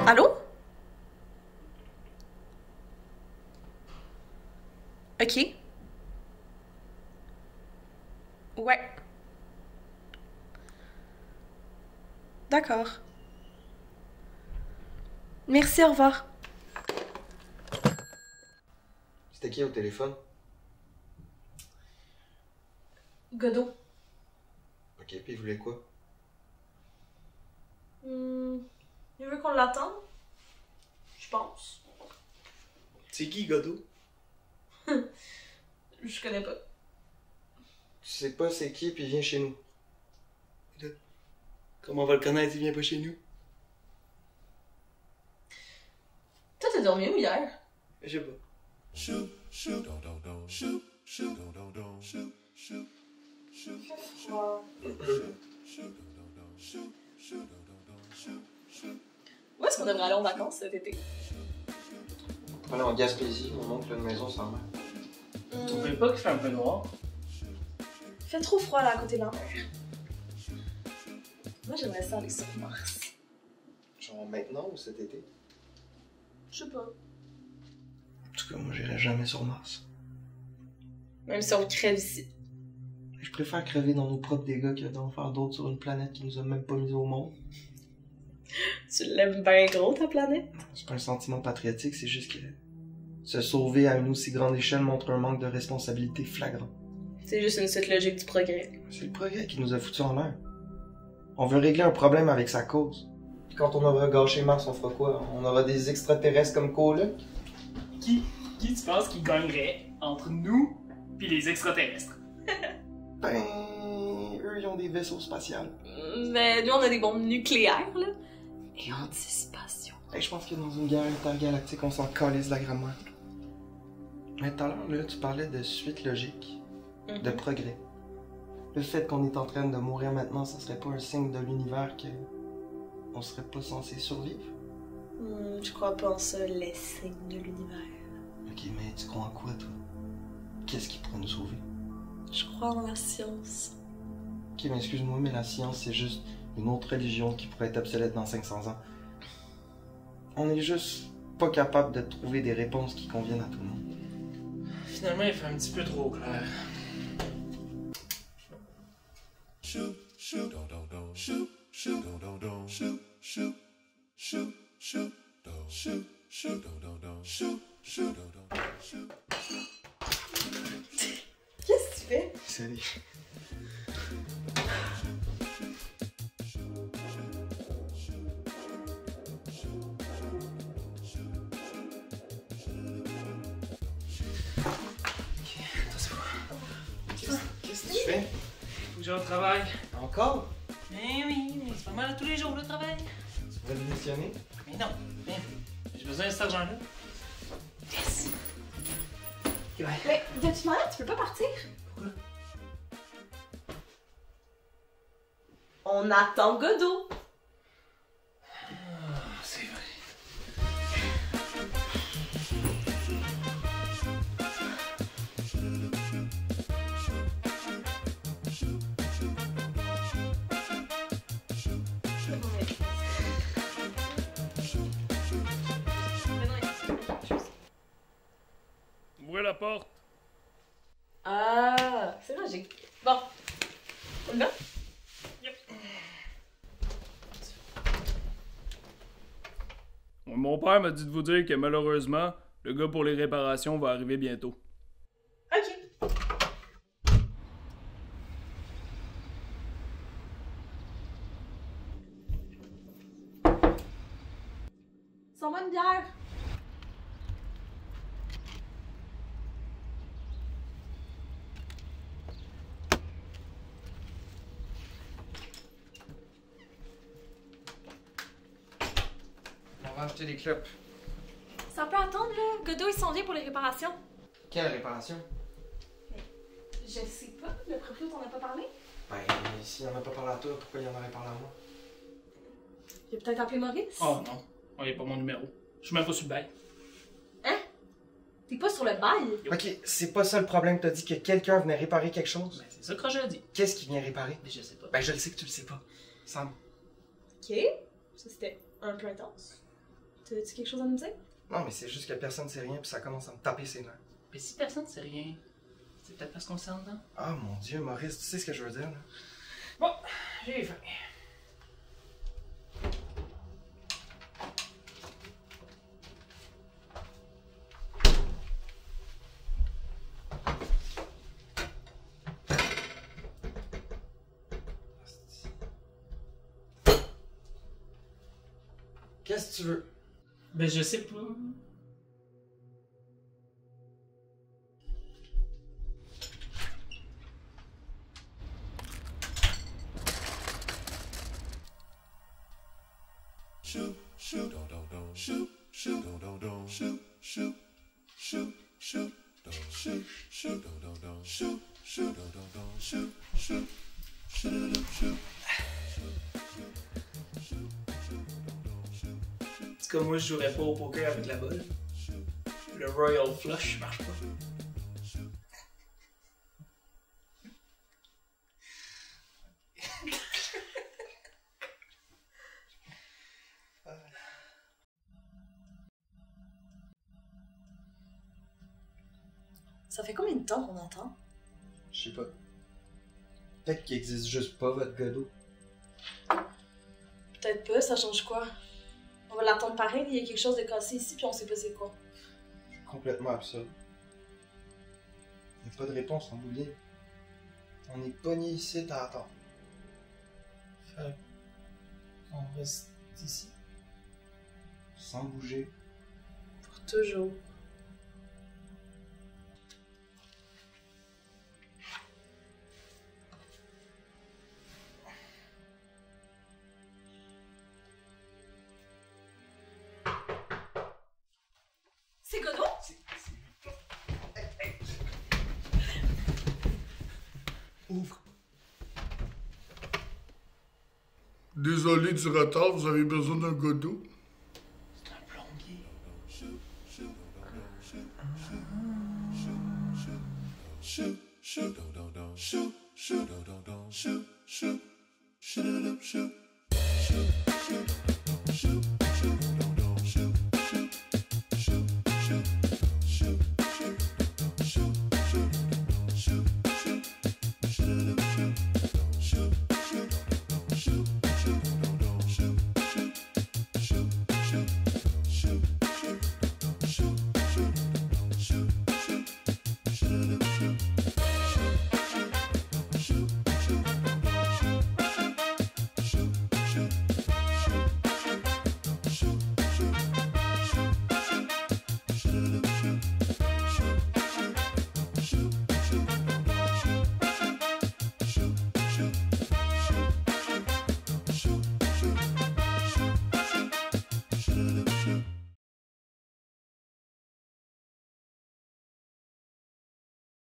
Allô? Ok. Ouais. D'accord. Merci, au revoir. C'était qui au téléphone? Godot. Ok, puis il voulait quoi? Il veut qu'on l'attende? Je pense. C'est qui, Godot? Je connais pas. Tu sais pas c'est qui, puis il vient chez nous. Comment on va le connaître, il vient pas chez nous? Toi, t'as dormi où hier? Je sais pas. Où est-ce qu'on devrait aller en vacances cet été? Voilà, en Gaspésie, mon oncle a une maison sans mer. Vous trouvez pas qu'il fait un peu noir? Il fait trop froid là à côté de la mer. Moi, j'aimerais ça aller sur Mars. Genre maintenant ou cet été? Je sais pas. En tout cas, moi j'irai jamais sur Mars. Même si on crève ici. Je préfère crever dans nos propres dégâts que d'en faire d'autres sur une planète qui nous a même pas mis au monde. Tu l'aimes bien gros, ta planète? C'est pas un sentiment patriotique, c'est juste que se sauver à une aussi grande échelle montre un manque de responsabilité flagrant. C'est juste une suite logique du progrès. C'est le progrès qui nous a foutus en l'air. On veut régler un problème avec sa cause. Puis quand on aura gâché Mars, on fera quoi? On aura des extraterrestres comme coloc? Qui tu penses qui gagnerait entre nous puis les extraterrestres? Ben, eux, ils ont des vaisseaux spatials. Mais nous, on a des bombes nucléaires, là. Et anticipation. Hey, je pense que dans une guerre intergalactique, on s'en calisse de la grammaire. Mais tout à l'heure, là, tu parlais de suite logique, de progrès. Le fait qu'on est en train de mourir maintenant, ça serait pas un signe de l'univers que on serait pas censé survivre? Je crois pas en ça, les signes de l'univers. Ok, mais tu crois en quoi, toi? Qu'est-ce qui pourrait nous sauver? Je crois en la science. Ok, mais excuse-moi, mais la science, c'est juste une autre religion qui pourrait être obsolète dans 500 ans. On est juste pas capable de trouver des réponses qui conviennent à tout le monde. Finalement, il fait un petit peu trop clair. Qu'est-ce que tu fais? Salut. Qu'est-ce que tu fais? Faut que j'aille au travail. Encore? Mais oui, mais c'est pas mal tous les jours le travail. Tu pourrais démissionner? Mais non, j'ai besoin de cet argent-là. Yes! Ok, bye. Mais, de toute manière, tu peux pas partir. Pourquoi? On attend Godot. C'est vrai. Ouvrez la porte. Ah, c'est logique. Bon, on y va? Mon père m'a dit de vous dire que malheureusement, le gars pour les réparations va arriver bientôt. Ok. Sans bonne bière. On va acheter des clopes. Ça peut attendre, là. Godot, il s'en vient pour les réparations. Quelle réparation? Je sais pas. Le proprio t'en a pas parlé? Ben, s'il en a pas parlé à toi, pourquoi il en aurait parlé à moi? Il a peut-être appelé Maurice? Oh non, oh, il a pas mon numéro. Je suis même pas sur le bail. Hein? T'es pas sur le bail? Ok, c'est pas ça le problème, t'as dit que quelqu'un venait réparer quelque chose? Ben, c'est ça que j'ai dit. Qu'est-ce qui vient réparer? Mais je sais pas. Ben, je le sais que tu le sais pas. Sam. Ok. Ça, c'était un peu intense. T'as-tu quelque chose à nous dire? Non, mais c'est juste que personne ne sait rien, puis ça commence à me taper ses nerfs. Mais si personne ne sait rien, c'est peut-être parce qu'on le sent dedans. Ah mon Dieu, Maurice, tu sais ce que je veux dire, là? Bon, j'ai faim. Qu'est-ce que tu veux? Ben, je sais pas. En tout cas, moi, je jouerais pas au poker avec la balle. Le Royal Flush marche pas. Ça fait combien de temps qu'on attend? Je sais pas. Peut-être qu'il existe juste pas, votre Godot. Peut-être pas, ça change quoi? On va l'attendre pareil, il y a quelque chose de cassé ici, puis on sait pas c'est quoi. C'est complètement absurde. Y a pas de réponse en bout de ligne. On est pogné ici à attendre. Fait on reste ici. Sans bouger. Pour toujours. C'est Godot? Ouvre. Désolé du retard, vous avez besoin d'un Godot? C'est un plombier. Shoot.